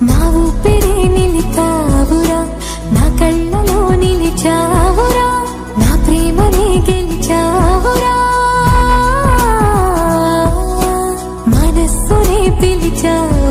నా ఊపిరి నిలిపావురా, నా కళ్ళలో నిలిచావురా, నా ప్రేమనే గెలిచావురా, మనస్సునే పిలిచావు.